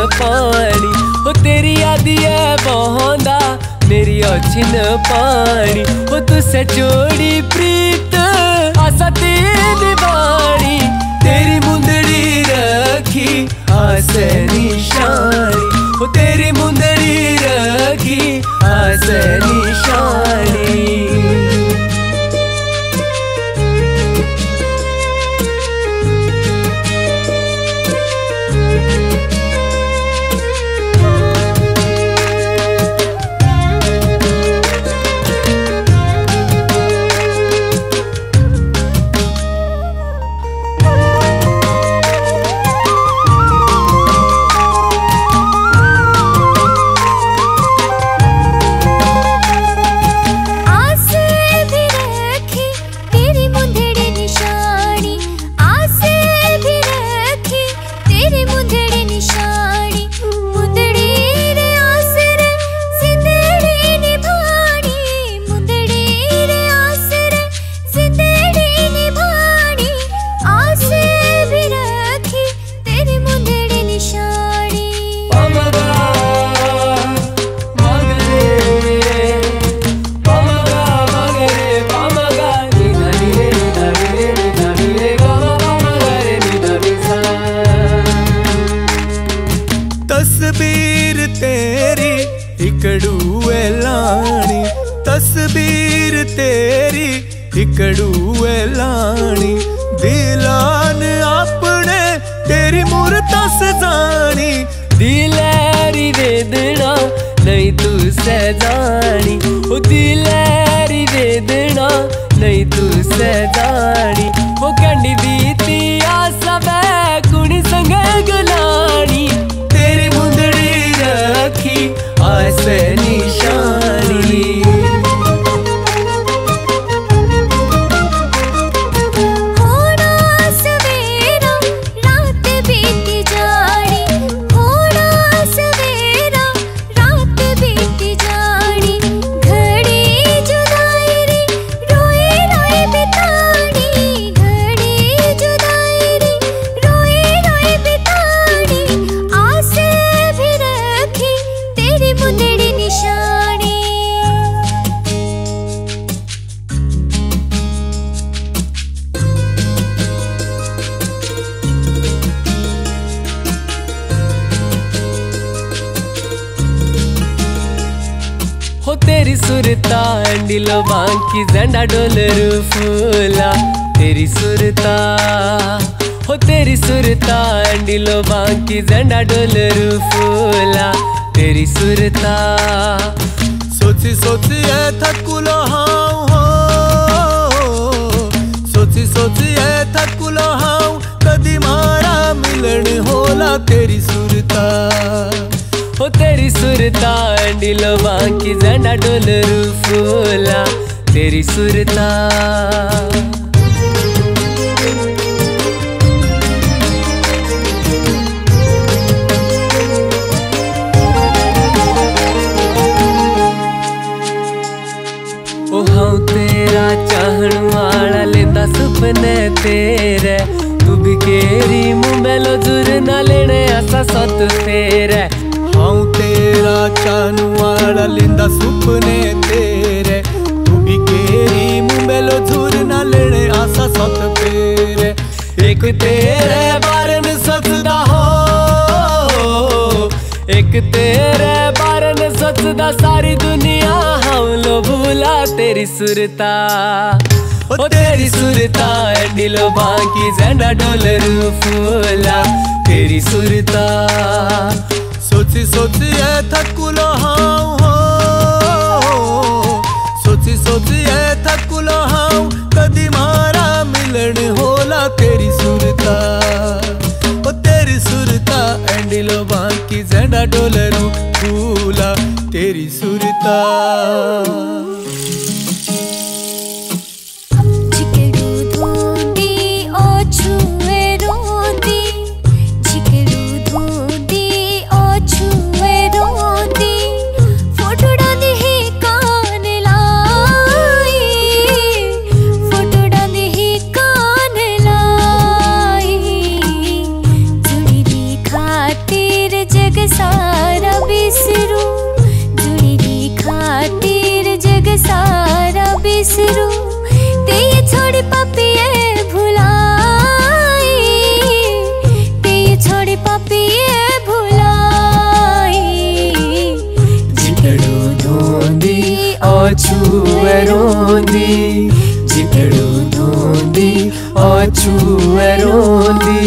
पानी ओ तेरी यादी है बहोंदा मेरी ओछिन पानी ओ तुसे जोड़ी प्रीत आसा तेरी बाणी तेरी मुंदड़ी रखी आसे निशानी ओ तेरी मुंदड़ी रखी आसे निशानी। तस्वीर तेरी इकड़ूए लानी तस्वीर तेरी इकड़ूए लानी दिलान अपने तेरी मूर्त सजानी दिलेरी वेदना नहीं तू सजानी ओ दिलेरी वेदना नहीं तू सजानी ओ कंडी बीती आसा बै कुणी संग गलानी तेरी मुंदड़ी रखी आसे निशानी। हो तेरी सुरता एंडिलो बांकी झंडा डोलरू फूला तेरी सुरता हो तेरी सुरता एंडिलो बांकी झंडा डोलरू फूला तेरी सुरता। सोची सोची है थकुलो हाऊ हो सोची सोची है थकुलो हाऊ कदी मारा मिलन होला तेरी सुरता हो तेरी सुरता एंडिलो बांकी झंडा डोलरू फूला तेरी सुरता। ओ हाँ तेरा चाहन वाला लेंदा सुपने तेरे तू भी केरी मुंबेलो जुर ना लेने आसा सत तेरे हाँ तेरा चाहन वाला लेंदा सुपने तेरे तू भी केरी मुंबेलो झूर ना लेने आसा सत तेरे एक तेरे बारन सचदा हो एक तेरे बारन सचदा सारी दुनिया हम लो भूला तेरी सुरता ओ तेरी सुरता एंडिलो बांकी झंडा डोलरू फूला तेरी सुरता। सोची सोची है थकुलो हाऊ हो सोची सोची है थकुलो हाऊ कदी मारा मिलन होला तेरी सुरता ओ तेरी सुरता एंडिलो बांकी झंडा डोलरू फूला तेरी सुरता। जग छोड़ू ते ये छोड़ी पपिए भुलाई, ते ये छोड़ी पपिए भुलाई। जितड़ू धोंदी और छुए रोंदी, जितड़ू धोंदी और छुए रोंदी।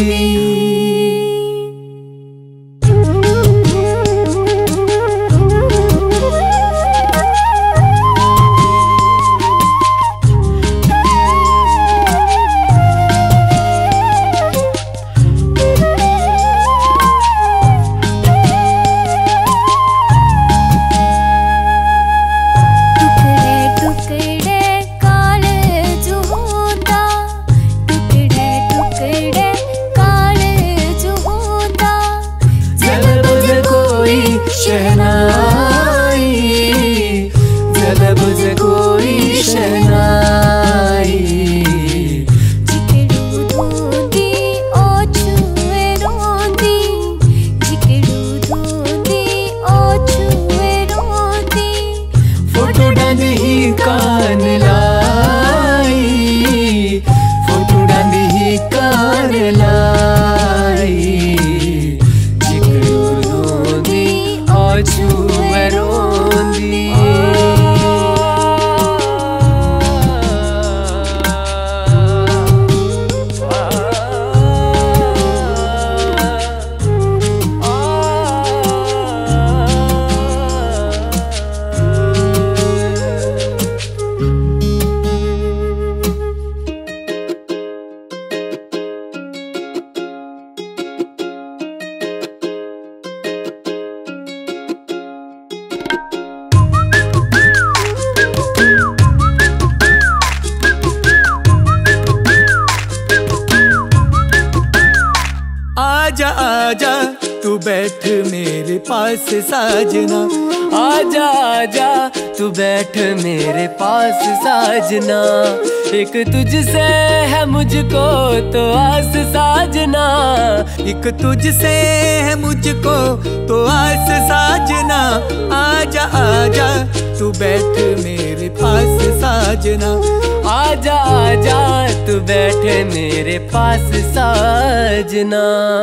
शहनाई जल बुझ कोई शहनाई। जिकड़ू धोंदी ओ छुए रोंदी, जिकड़ू धोंदी ओ छुए रोंदी। फोटो डांदी ही कान लाई, फोटो डांदी ही कान लाई। जिकड़ू धोंदी और छुए रोंदी। आजा आजा तू बैठ मेरे पास साजना, आजा आजा तू बैठ मेरे पास साजना। एक तुझसे है मुझको तो आस साजना, एक तुझसे है मुझको तो आस साजना। आजा आजा तू बैठ मेरे पास साजना, आजा आजा तू बैठ मेरे पास साजना।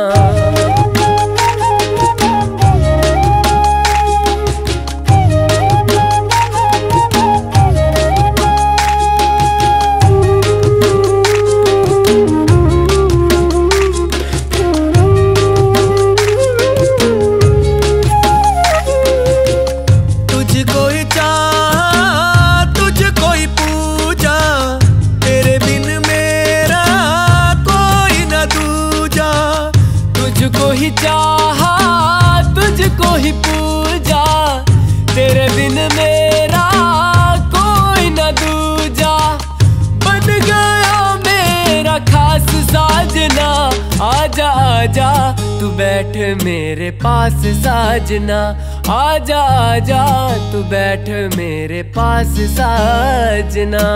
तुझको ही चाह तुझको ही पूजा, तेरे बिन मेरा कोई न दूजा। तुझको ही चाहा तुझको ही पूजा, तेरे बिन मेरा कोई न दूजा। बन गया मेरा खास साजना, आजा आजा तू बैठ मेरे पास साजना। आजा आजा तू बैठ मेरे पास साजना।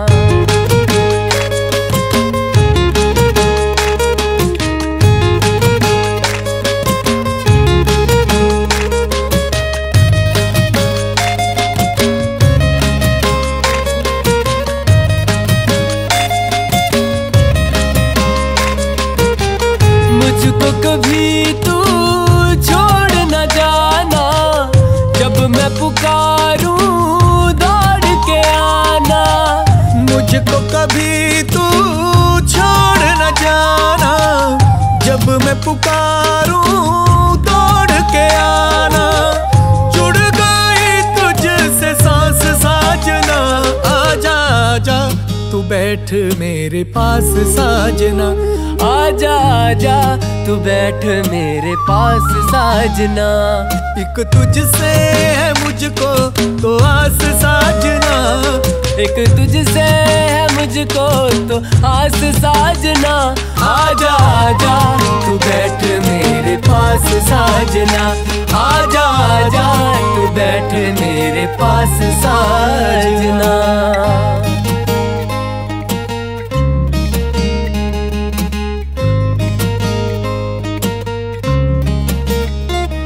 मुझको कभी तू छोड़ न जाना, जब मैं पुकारूं दौड़ के आना। मुझको कभी तू छोड़ न जाना, जब मैं पुकारूं दौड़ के आना। जुड़ गई तुझसे सांस साजना, आजा आजा तू बैठ मेरे पास साजना। आजा आजा तू बैठ मेरे पास साजना। एक तुझसे है मुझको तो आस साजना, एक तुझसे है मुझको तो आस साजना। आजा आजा तू बैठ मेरे पास साजना, आजा आजा तू बैठ मेरे पास साजना।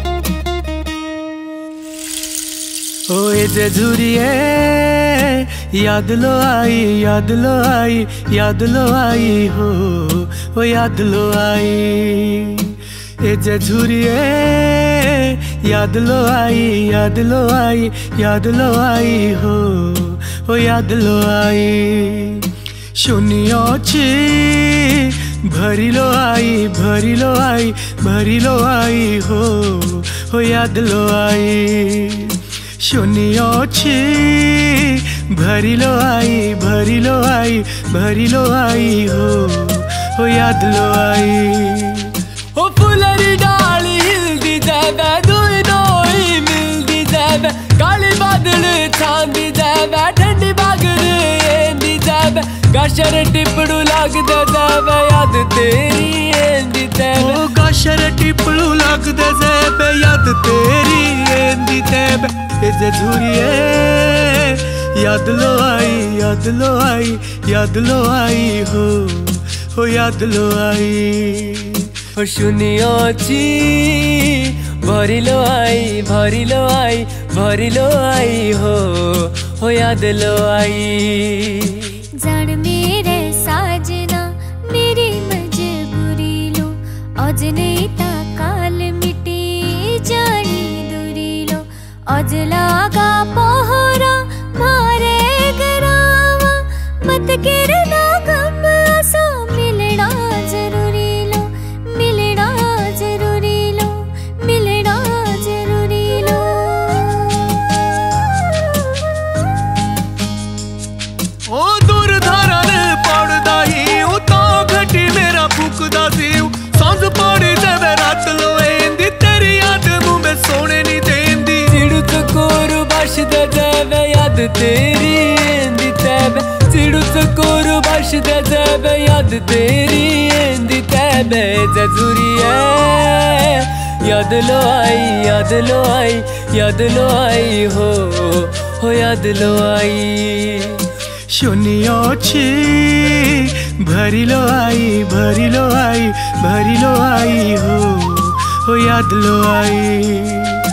ओए जजुरिए याद लो आई, याद लो आई, याद लो आई हो, ओ याद लो आई। ए जे झुरिए याद लो आई, याद लो आई, याद लो आई हो, ओ याद लो आई। शून्य ची भरी लो आई, भरी लो आई, भरी लो आई हो, ओ याद लो आई। शून्य ची भरी लो आई, भरी लो आई, भरी लो आई हो, ओ याद लो आई। ओ फुलरी डाली हिलदी जावे, दुई नोई मिलदी जावे, काली बादल छांदी जावे, ठंडी बागड़ एंदी जावे, गाशर टिपड़ू लगदे जावे, याद तेरी एंदी जावे। ओ गाशर टिपड़ू लगदे जावे, याद तेरी एंदी जावे। ए जे झुरिए याद लो आई, याद लो आई, याद लो आई हो, ओ याद लो आई। ओ शून्य ची भरी लो आई, भरी लो आई, भरी लो आई हो, ओ याद लो आई। जान मेरे साजना मेरी मजबूरी लो, आज नहीं ता काल मिटी जानी दूरी लो। आज लागा पहरा मारे गरावा, मत गिरना गम आसा, मिलना जरूरी लो, मिलना जरूरी लो, मिलना जरूरी लो। ओ दूर धारण पड़दा ही उता घटी मेरा फूकदा सी, सांझ पड़ी जावे रात लो एंदी, तेरी याद मुंह में सोने नहीं देंदी। चिड़ू चकोर बसदे जावे, याद तेरी एंदी तैबे, चिड़ू चकोर बसदे जावे, याद तेरी एंदी तैबे। जजुरिए याद लो आई, याद लो आई, याद लो आई हो याद लो आई। शून्य ची भरी लो आई, भरी लो आई, भरी लो आई हो, ओ याद लो आई।